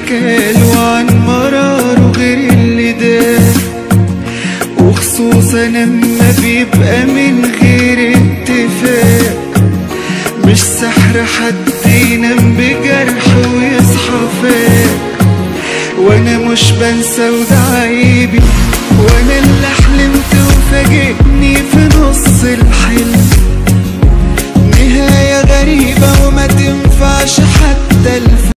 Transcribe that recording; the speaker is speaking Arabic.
حكاله عن مراره غير اللي ده، وخصوصا لما بيبقى من غير اتفاق. مش سحر حد ينام بجرح ويصحى فاق، وانا مش بنسى وده عيبي، وانا اللي